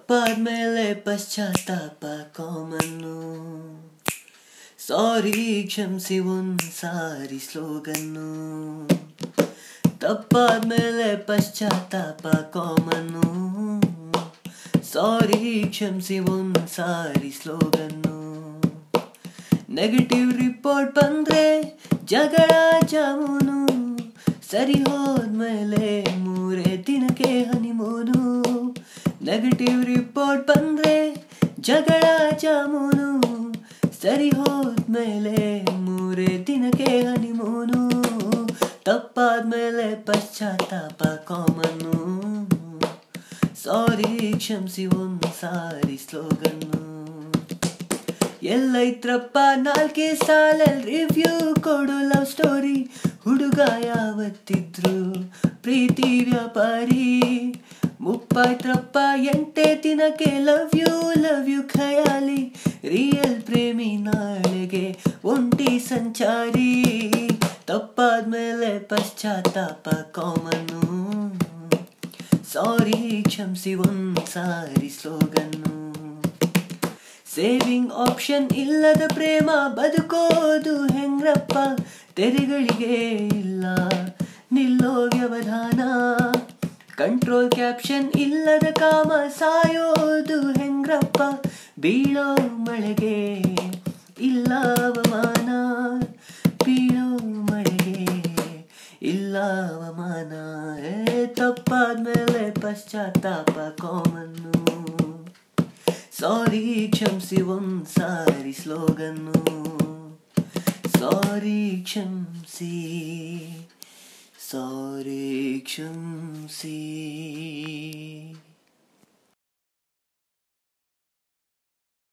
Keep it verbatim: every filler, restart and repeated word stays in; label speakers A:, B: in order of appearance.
A: ತಪ್ಪಾದ್ಮೇಲೆ ಪಶ್ಚಾತ್ತಾಪ ಕಾಮನ್ನು. ಸಾರಿ ಕ್ಷಮಿಸಿ ಒಂದ್ಸಾರಿ ಸ್ಲೋಗನ್ನು. ತಪ್ಪಾದ್ಮೇಲೆ ಪಶ್ಚಾತ್ತಾಪ ಕಾಮನ್ನು. ಸಾರಿ ಕ್ಷಮಿಸಿ ಒಂದ್ಸಾರಿ ಸ್ಲೋಗನ್ನು. ನೆಗೆಟಿವ್ ರಿಪೋರ್ಟ್ ಬಂದ್ರೆ ಜಗಳ ಜಾಮೂನು. ಸರಿ ಹೋದ್ಮೇಲೆ ಮೂರೇ ದಿನಕ್ಕೆ ಹನಿಮೂನು. ನೆಗೆಟಿವ್ ರಿಪೋರ್ಟ್ ಬಂದ್ರೆ ಜಗಳ ಜಾಮೂನು. ಸರಿ ಹೋದ್ಮೇಲೆ ಮೂರೇ ದಿನಕ್ಕೆ ಹನಿಮೂನು. ತಪ್ಪಾದ್ಮೇಲೆ ಪಶ್ಚಾತ್ತಾಪ ಕಾಮನ್ನು. ಸಾರಿ ಕ್ಷಮಿಸಿ ಒಂದ್ಸಾರಿ ಸ್ಲೋಗನ್ನು. ಎಲ್ಲೈತ್ರಪ್ಪ ನಾಲ್ಕೇ ಸಾಲಲ್ಲಿ ರಿವ್ಯೂ ಕೊಡು ಲವ್ ಸ್ಟೋರಿ. ಹುಡುಗ ಯಾವತ್ತಿದ್ರು ಪ್ರೀತಿ ವ್ಯಾಪಾರಿ. ಮುಪ್ಪಾಯ್ತ್ರಪ್ಪ ಎಂಟೇ ದಿನಕ್ಕೆ ಲವ್ ಯು ಲವ್ ಯು ಖಯಾಲಿ. ರಿಯಲ್ ಪ್ರೇಮಿ ನಾಳೆಗೆ ಒಂಟಿ ಸಂಚಾರಿ. ತಪ್ಪಾದ್ಮೇಲೆ ಪಶ್ಚಾತ್ತಾಪ ಕಾಮನ್ನು. ಸಾರಿ ಕ್ಷಮಿಸಿ ಒಂದ್ಸಾರಿ ಸ್ಲೋಗನ್ನು. ಸೇವಿಂಗ್ ಆಪ್ಷನ್ ಇಲ್ಲದ ಪ್ರೇಮ ಬದುಕೋದು ಹೆಂಗ್ರಪ್ಪ. ತೆರೆಗಳಿಗೆ ಇಲ್ಲ ನಿಲ್ಲೋ ವ್ಯವಧಾನ. ಕಂಟ್ರೋಲ್ ಕ್ಯಾಪ್ಷನ್ ಇಲ್ಲದ ಕಾಮ ಸಾಯೋದು ಹೆಂಗ್ರಪ್ಪ. ಬೀಳೋ ಮಳೆಗೆ ಇಲ್ಲ ಅವಮಾನ. ಬೀಳೋ ಮಳೆಗೆ ಇಲ್ಲ ಅವಮಾನ. ತಪ್ಪಾದ್ಮೇಲೆ ಪಶ್ಚಾತ್ತಾಪ ಕಾಮನ್ನು. ಸಾರಿ ಕ್ಷಮಿಸಿ ಒಂದ್ಸಾರಿ ಸ್ಲೋಗನ್ನು. ಸಾರಿ ಕ್ಷಮಿಸಿ ಸಾರಿ ಕ್ಷಮಿಸಿ.